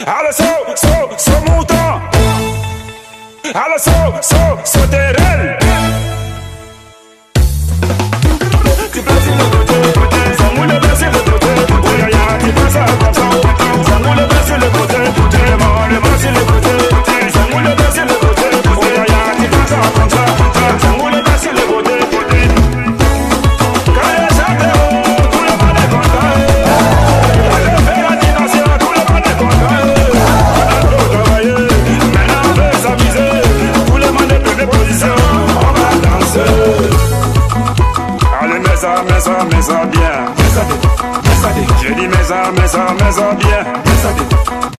Allez, saut mouton. Allez, saut terrel. Tu passes le côté, ça moule passer le côté. Oh ya ya, tu passes à comme ça moule passer le côté. Le monde passer le côté, ça moule passer le côté. Oh ya ya, tu passes à comme ça moule passer le côté. Quand il chante, tout le monde est content. Quand il fait l'animation, tout le monde est content. On a trop travaillé, maintenant on veut s'amuser. Tout le monde est dans des positions, on va danser. Allez, mets ça bien. J'ai dit mets ça bien.